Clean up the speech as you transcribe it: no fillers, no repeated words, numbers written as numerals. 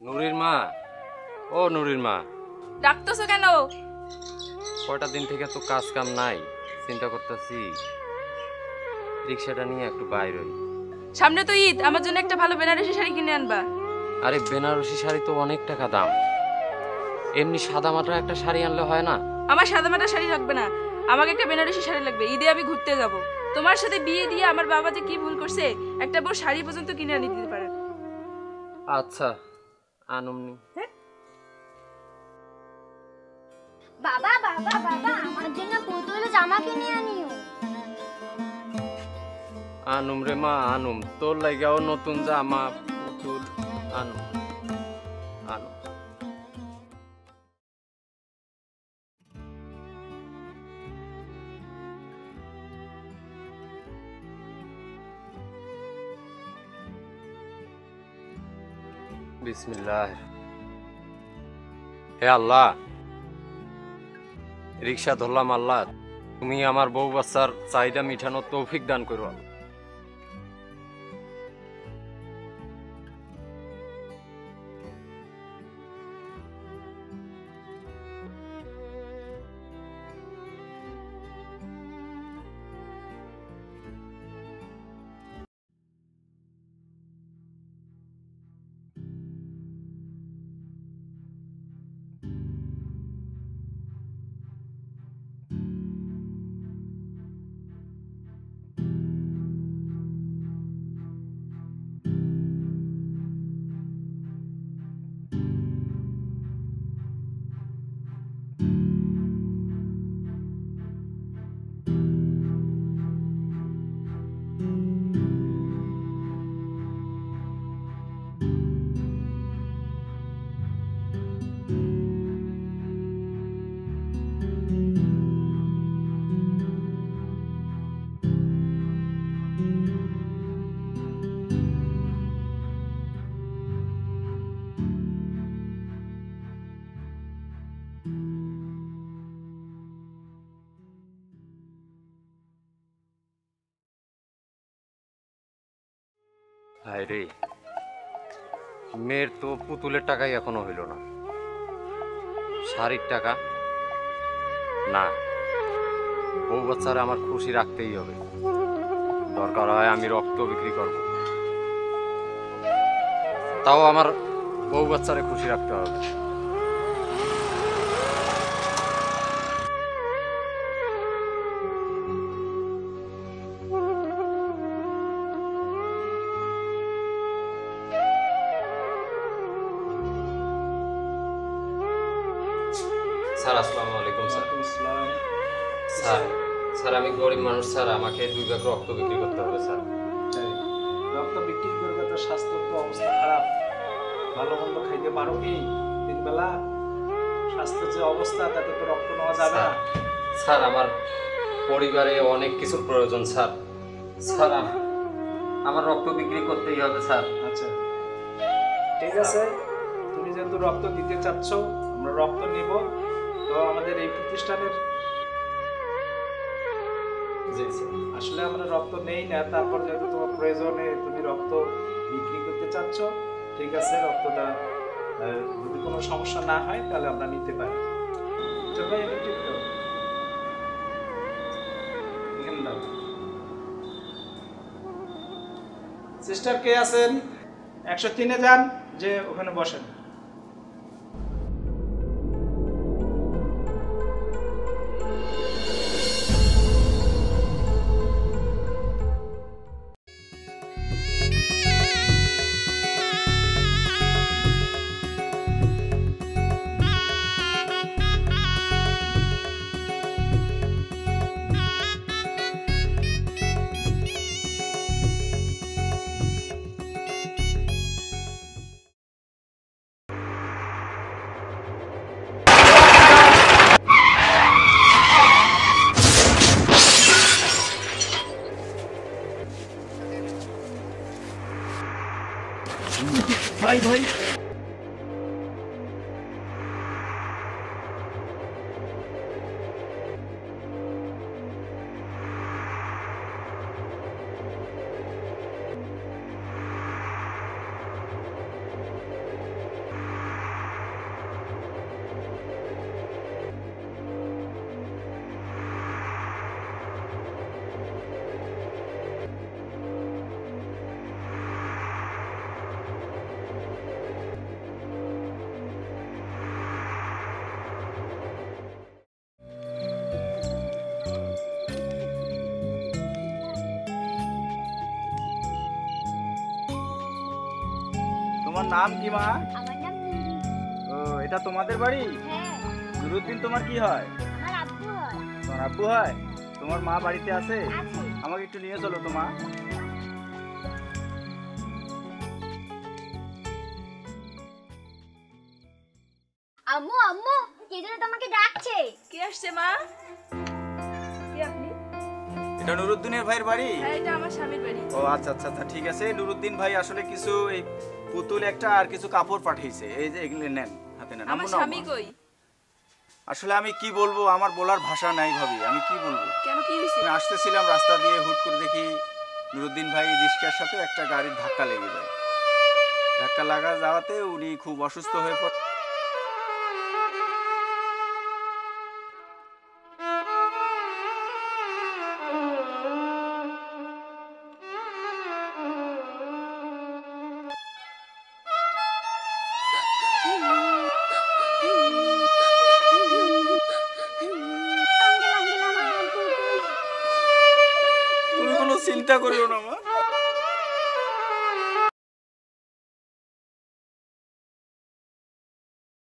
নুরির মা, ও নুরির মা, ডাকতেছো কেন? কয়টা দিন থেকে তো কাজ কাম নাই, চিন্তা করতেছি রিক্সাটা নিয়ে একটু বাইর হই। সামনে তো ঈদ, আমার জন্য একটা ভালো বেনারসি শাড়ি কিনে আনবা। আরে বেনারসি শাড়ি তো অনেক টাকা দাম, এমনি সাদা মাটা একটা শাড়ি আনলে হয় না? আমার সাদামাটা শাড়ি লাগবে না, আমাকে একটা বেনারসি শাড়ি লাগবে। ঈদে আমি ঘুরতে যাব। তোমার সাথে বিয়ে দিয়ে আমার বাবা যে কি ভুল করছে, একটা বড় শাড়ি পর্যন্ত কিনে আনি দিতে পারে। আচ্ছা আনুমনি। বাবা বাবা বাবা আমার জন্য পুতুল জামা কিনে আনিও। আনুম রে মা আনুম, তোর লাগাও নতুন জামা পুতুল আনুম আনুম। বিসমিল্লাহ। হে আল্লাহ, রিক্সা ধরলাম আল্লাহ, তুমি আমার বউ বাচ্চার চাহিদা মিঠানোর তৌফিক দান করো। হায় রে, মেয়ের তো পুতুলের টাকাই এখনো হইল না, শাড়ির টাকা না। বউ বাচ্চারা আমার খুশি রাখতেই হবে, দরকার হয় আমি রক্ত বিক্রি করব, তাও আমার বউ বাচ্চারে খুশি রাখতে হবে। স্যার আসসালামু আলাইকুম। স্যার স্যার স্যার আমি গরিব মানুষ স্যার, আমাকে 2 ব্যাগ রক্ত বিক্রি করতে হবে স্যার। রক্ত বিক্রি করবে তো স্বাস্থ্য তো অবস্থা খারাপ, ভালো মন্দ খাইতে পারো কি? 3 বেলা স্বাস্থ্য যে অবস্থা, তাতে তো রক্ত নেওয়া যাবে না। স্যার আমার পরিবারে অনেক কিছুর প্রয়োজন স্যার, স্যার আমার রক্ত বিক্রি করতেই হবে স্যার। আচ্ছা ঠিক আছে, তুমি যেহেতু রক্ত দিতে চাচ্ছ, আমরা রক্ত নিব। তো আমাদের এই প্রতিষ্ঠানের আসলে আমরা রক্ত নেই না, তারপর যেহেতু তোমার প্রয়োজনে তুমি রক্ত বিক্রি করতে চাচ্ছ, ঠিক আছে, রক্তটা যদি কোনো সমস্যা না হয় তাহলে আমরা নিতে পারি। চলো এটা ঠিক করো, এখানে দাও। সিস্টার কে আছেন? 103-এ যান, যে ওখানে বসেন। ভাই ভাই তোমার নাম কি মা? আমার নাম নুরি। ও, এটা তোমাদের বাড়ি? হ্যাঁ, নুরুদ্দিন তোমার কি হয়? আমার আব্বু হয়। তোমার আব্বু হয়? তোমার মা বাড়িতে আছে? আছে। আমাকে একটু নিয়ে চলো তো মা। আম্মু আম্মু, কে যেন তোমাকে ডাকছে। কে আসছে মা? কে আপনি? এটা নুরুদ্দিনের ভাইয়ের বাড়ি? হ্যাঁ, এটা আমার স্বামীর বাড়ি। ও আচ্ছা আচ্ছা আচ্ছা, ঠিক আছে। নুরুদ্দিন ভাই আসলে কিছু এই পুতুল একটা আর কিছু কাপড় পাঠিয়েছে, এই যে এগুলো নেন, হাতে নেন। আমার আম্মু নাও স্বামী মা। কই? আসলে আমি কি বলবো, আমার বলার ভাষা নাই ভাবি, আমি কি বলবো। কেন, কি হয়েছে? আমি আসতেছিলাম রাস্তা দিয়ে, হুট করে দেখি নুরুদ্দিন ভাই রিক্সার সাথে একটা গাড়ির ধাক্কা লেগে যায়। ধাক্কা লাগা যাওয়াতে উনি খুব অসুস্থ হয়ে পড়ে। আঙ্কেল আঙ্কেল, আমার আব্বু কই? তুমি কোনো চিন্তা করিও না মা,